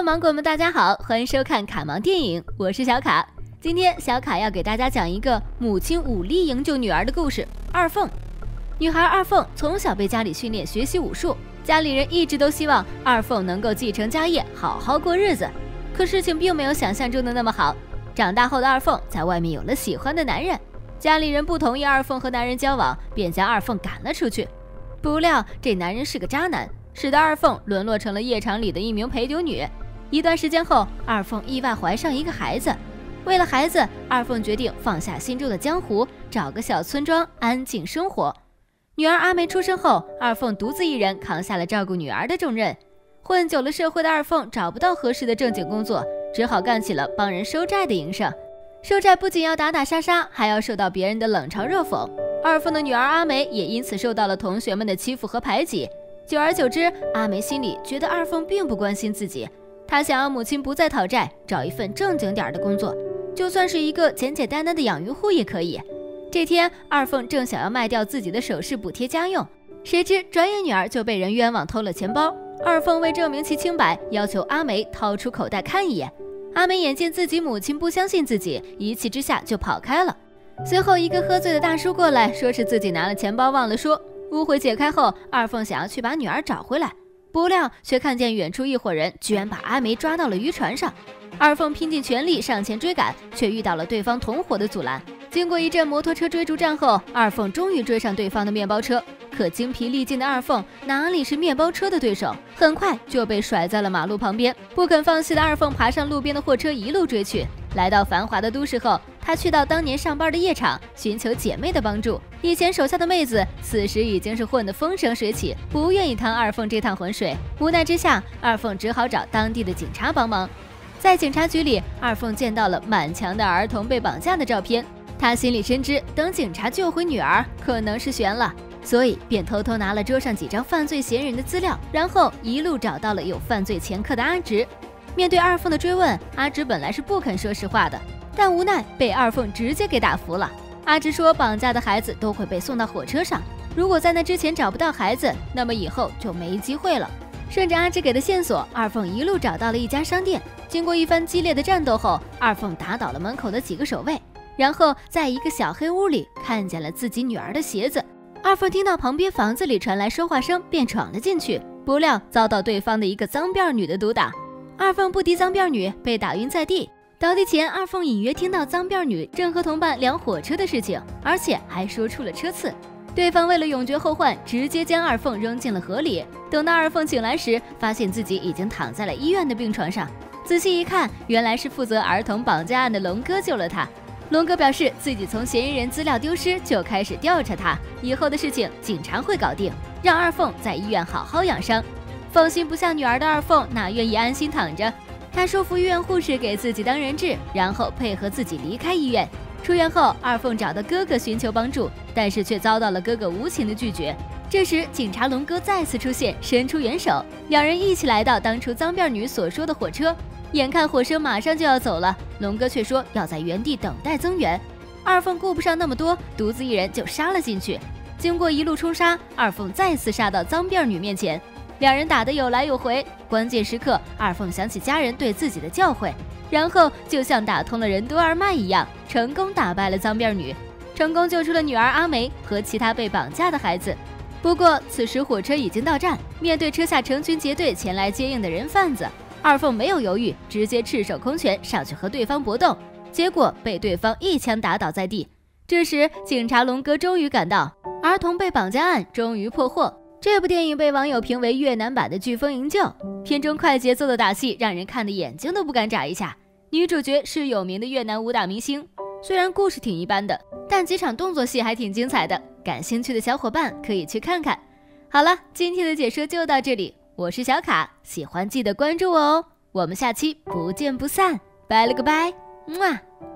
Hello， 芒果们，大家好，欢迎收看卡芒电影，我是小卡。今天小卡要给大家讲一个母亲武力营救女儿的故事。二凤，女孩二凤从小被家里训练学习武术，家里人一直都希望二凤能够继承家业，好好过日子。可事情并没有想象中的那么好。长大后的二凤在外面有了喜欢的男人，家里人不同意二凤和男人交往，便将二凤赶了出去。不料这男人是个渣男，使得二凤沦落成了夜场里的一名陪酒女。一段时间后，二凤意外怀上一个孩子。为了孩子，二凤决定放下心中的江湖，找个小村庄安静生活。女儿阿梅出生后，二凤独自一人扛下了照顾女儿的重任。混久了社会的二凤找不到合适的正经工作，只好干起了帮人收债的营生。收债不仅要打打杀杀，还要受到别人的冷嘲热讽。二凤的女儿阿梅也因此受到了同学们的欺负和排挤。久而久之，阿梅心里觉得二凤并不关心自己，她想要母亲不再讨债，找一份正经点的工作，就算是一个简简单单的养鱼户也可以。这天，二凤正想要卖掉自己的首饰补贴家用，谁知转眼女儿就被人冤枉偷了钱包。二凤为证明其清白，要求阿梅掏出口袋看一眼。阿梅眼见自己母亲不相信自己，一气之下就跑开了。随后一个喝醉的大叔过来，说是自己拿了钱包忘了说。误会解开后，二凤想要去把女儿找回来，不料却看见远处一伙人居然把阿梅抓到了渔船上。二凤拼尽全力上前追赶，却遇到了对方同伙的阻拦。经过一阵摩托车追逐战后，二凤终于追上对方的面包车。可精疲力尽的二凤哪里是面包车的对手，很快就被甩在了马路旁边。不肯放弃的二凤爬上路边的货车，一路追去。来到繁华的都市后，他去到当年上班的夜场，寻求姐妹的帮助。以前手下的妹子此时已经是混得风生水起，不愿意趟二凤这趟浑水。无奈之下，二凤只好找当地的警察帮忙。在警察局里，二凤见到了满墙的儿童被绑架的照片。他心里深知，等警察救回女儿可能是悬了，所以便偷偷拿了桌上几张犯罪嫌疑人的资料，然后一路找到了有犯罪前科的阿直。面对二凤的追问，阿直本来是不肯说实话的，但无奈被二凤直接给打服了。阿直说，绑架的孩子都会被送到火车上，如果在那之前找不到孩子，那么以后就没机会了。顺着阿直给的线索，二凤一路找到了一家商店。经过一番激烈的战斗后，二凤打倒了门口的几个守卫，然后在一个小黑屋里看见了自己女儿的鞋子。二凤听到旁边房子里传来说话声，便闯了进去，不料遭到对方的一个脏辫女的毒打。二凤不敌脏辫女，被打晕在地。倒地前，二凤隐约听到脏辫女正和同伴聊火车的事情，而且还说出了车次。对方为了永绝后患，直接将二凤扔进了河里。等到二凤醒来时，发现自己已经躺在了医院的病床上。仔细一看，原来是负责儿童绑架案的龙哥救了他。龙哥表示自己从嫌疑人资料丢失就开始调查他，以后的事情警察会搞定，让二凤在医院好好养伤。放心不下女儿的二凤哪愿意安心躺着，她说服医院护士给自己当人质，然后配合自己离开医院。出院后，二凤找到哥哥寻求帮助，但是却遭到了哥哥无情的拒绝。这时警察龙哥再次出现，伸出援手，两人一起来到当初脏辫女所说的火车。眼看火车马上就要走了，龙哥却说要在原地等待增援。二凤顾不上那么多，独自一人就杀了进去。经过一路冲杀，二凤再次杀到脏辫女面前，两人打得有来有回。关键时刻，二凤想起家人对自己的教诲，然后就像打通了任督二脉一样，成功打败了脏辫女，成功救出了女儿阿梅和其他被绑架的孩子。不过此时火车已经到站，面对车下成群结队前来接应的人贩子，二凤没有犹豫，直接赤手空拳上去和对方搏斗，结果被对方一枪打倒在地。这时警察龙哥终于赶到，儿童被绑架案终于破获。这部电影被网友评为越南版的《飓风营救》，片中快节奏的打戏让人看得眼睛都不敢眨一下。女主角是有名的越南武打明星，虽然故事挺一般的，但几场动作戏还挺精彩的，感兴趣的小伙伴可以去看看。好了，今天的解说就到这里，我是小卡，喜欢记得关注我哦，我们下期不见不散，拜了个拜，么啊。